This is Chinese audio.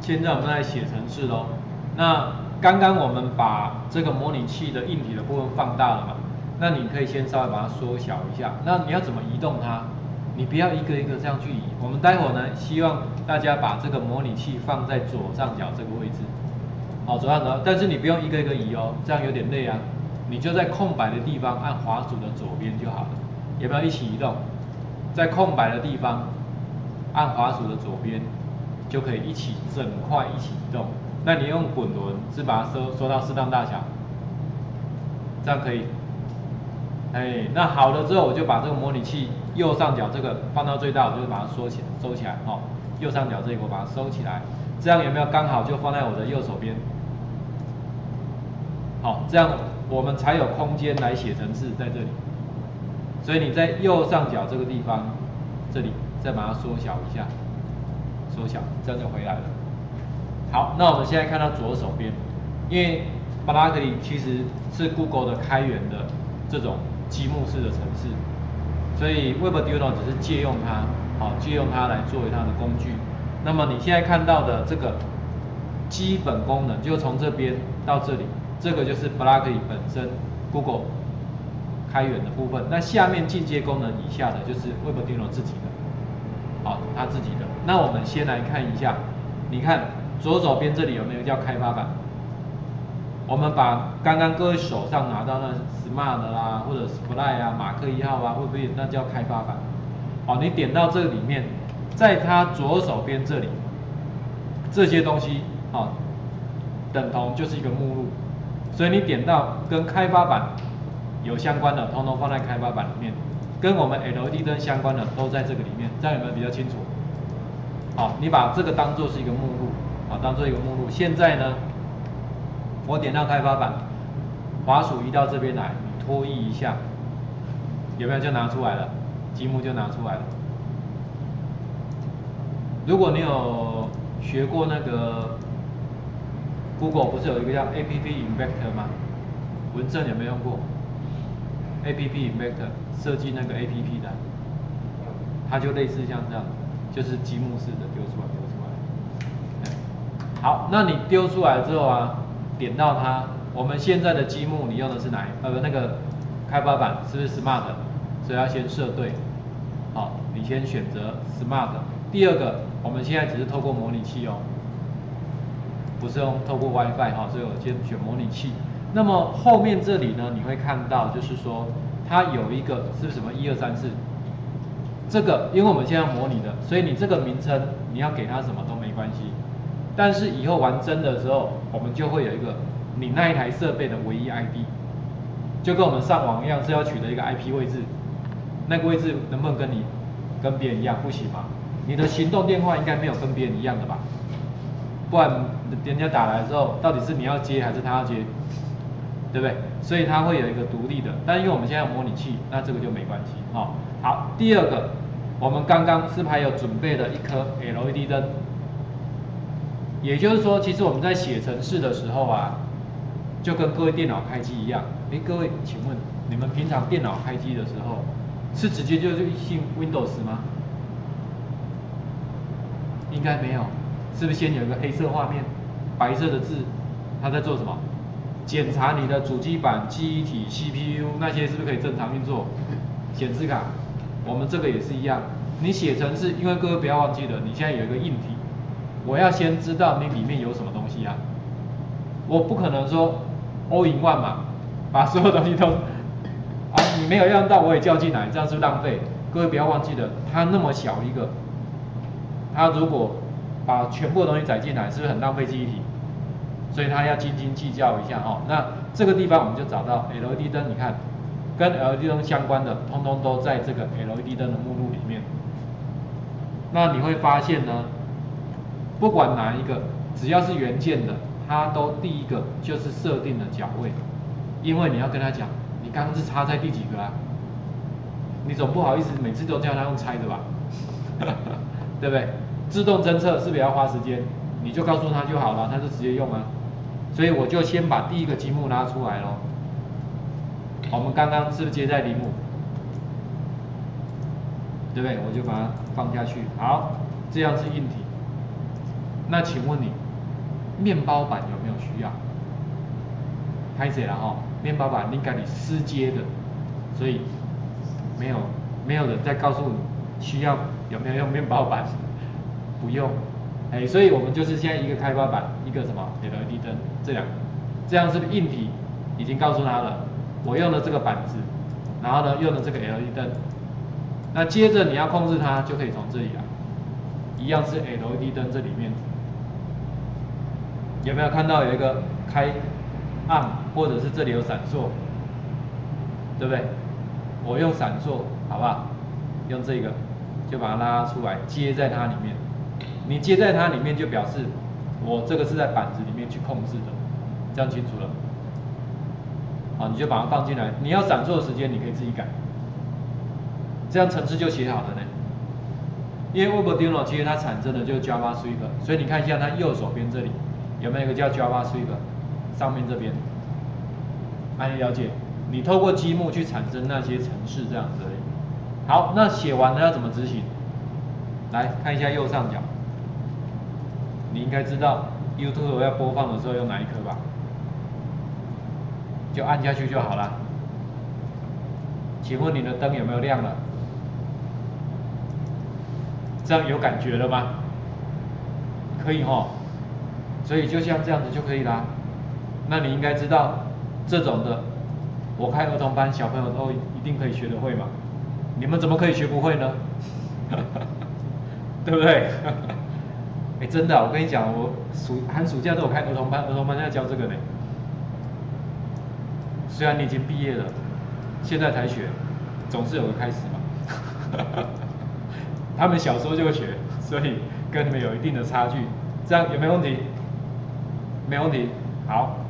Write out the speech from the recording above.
现在我们在写程式咯。那刚刚我们把这个模拟器的硬体的部分放大了嘛？那你可以先稍微把它缩小一下。那你要怎么移动它？你不要一个一个这样去移。我们待会呢，希望大家把这个模拟器放在左上角这个位置。好，左上角，但是你不用一个一个移哦，这样有点累啊。你就在空白的地方按滑鼠的左边就好了。要不要一起移动？在空白的地方按滑鼠的左边，就可以一起整块一起移动。那你用滚轮是把它缩到适当大小，这样可以。哎，那好了之后，我就把这个模拟器右上角这个放到最大，我就把它收起来哦。右上角这个我把它收起来，这样有没有刚好就放在我的右手边？好，这样我们才有空间来写程式在这里。所以你在右上角这个地方，这里再把它缩小一下，缩小，这样就回来了。好，那我们现在看到左手边，因为 Blockly 其实是 Google 的开源的这种积木式的程式，所以 WebArduino 只是借用它，好，借用它来作为它的工具。那么你现在看到的这个基本功能，就从这边到这里，这个就是 Blockly 本身 Google 开源的部分。那下面进阶功能以下的就是 WebArduino 自己的，好，它自己的。那我们先来看一下，你看左手边这里有没有叫开发版？我们把刚刚各位手上拿到那 Smart 啦，或者 Spline 啊，马克1号啊，会不会那叫开发版？好，你点到这里面，在它左手边这里，这些东西好，等同就是一个目录，所以你点到跟开发版有相关的，通通放在开发版里面，跟我们 LED 灯相关的都在这个里面，这样有没有比较清楚？好，你把这个当做是一个目录，好，当做一个目录。现在呢，我点到开发版，滑鼠移到这边来，你拖移一下，有没有就拿出来了？积木就拿出来了。如果你有学过那个 Google 不是有一个叫 App Inventor 吗？文正有没有用过 App Inventor 设计那个 App 的？它就类似像这样，就是积木式的丢出来。好，那你丢出来之后啊，点到它，我们现在的积木你用的是那个开发版是不是 Smart？ 所以要先设对。好，你先选择 Smart。第二个，我们现在只是透过模拟器哦，不是透过 WiFi 哈，所以我先选模拟器。那么后面这里呢，你会看到就是说它有一个是什么1、2、3、4，这个因为我们现在模拟的，所以你这个名称你要给它什么都没关系。但是以后玩真的时候，我们就会有一个你那一台设备的唯一 ID， 就跟我们上网一样，是要取得一个 IP 位置。那个位置能不能跟别人一样？不行嘛。你的行动电话应该没有跟别人一样的吧？不然人家打来之后，到底是你要接还是他要接，对不对？所以它会有一个独立的。但因为我们现在有模拟器，那这个就没关系。好，第二个，我们刚刚是不是还有准备了一颗 LED 灯？也就是说，其实我们在写程式的时候啊，就跟各位电脑开机一样。各位，请问你们平常电脑开机的时候，是直接就是进 Windows 吗？应该没有，是不是先有一个黑色画面，白色的字，它在做什么？检查你的主机板、记忆体、CPU 那些是不是可以正常运作？显示卡，我们这个也是一样。你写程式，因为各位不要忘记了，你现在有一个硬体。我要先知道你里面有什么东西啊，我不可能说 all in one 嘛，把所有东西都你没有用到我也叫进来，这样是不是浪费？各位不要忘记了，它那么小一个，它如果把全部的东西载进来，是不是很浪费记忆体？所以它要斤斤计较一下哦。那这个地方我们就找到 LED 灯，你看跟 LED 灯相关的，通通都在这个 LED 灯的目录里面。那你会发现呢？不管哪一个，只要是元件的，它都第一个就是设定的角位，因为你要跟他讲，你刚刚是插在第几个啊？你总不好意思每次都叫他用猜的吧？对不对？自动侦测是不是要花时间？你就告诉他就好了，他就直接用啊。所以我就先把第一个积木拉出来咯。我们刚刚是不是接在0母？对不对？我就把它放下去。好，这样是硬体。 那请问你，面包板有没有需要？拍谁了哈？面包板应该你私接的，所以没有人再告诉你需要有没有用面包板，不用。哎，所以我们就是现在一个开发板，一个什么 LED 灯，这两个，这样是不是硬体已经告诉他了？我用了这个板子，然后呢用了这个 LED 灯，那接着你要控制它，就可以从这里来，一样是 LED 灯这里面，有没有看到有一个开暗，或者是这里有闪烁，对不对？我用闪烁，好不好？用这个就把它拉出来，接在它里面。你接在它里面，就表示我这个是在板子里面去控制的，这样清楚了？好，你就把它放进来。你要闪烁的时间，你可以自己改，这样程式就写好了呢。因为 Web Arduino 其实它产生的就是 JavaScript， 所以你看一下它右手边这里有没有一个叫 JavaScript， 上面这边，你了解？你透过积木去产生那些程式这样子而已。好，那写完了要怎么执行？来看一下右上角，你应该知道 YouTube 要播放的时候用哪一颗吧？就按下去就好了。请问你的灯有没有亮了？这样有感觉了吗？可以齁，所以就像这样子就可以啦。那你应该知道这种的，我开儿童班，小朋友都一定可以学得会嘛？你们怎么可以学不会呢？对不对？哎，真的，我跟你讲，我寒暑假都有开儿童班，儿童班在教这个呢。虽然你已经毕业了，现在才学，总是有个开始嘛。他们小时候就学，所以跟你们有一定的差距。这样有没有问题？没问题。好。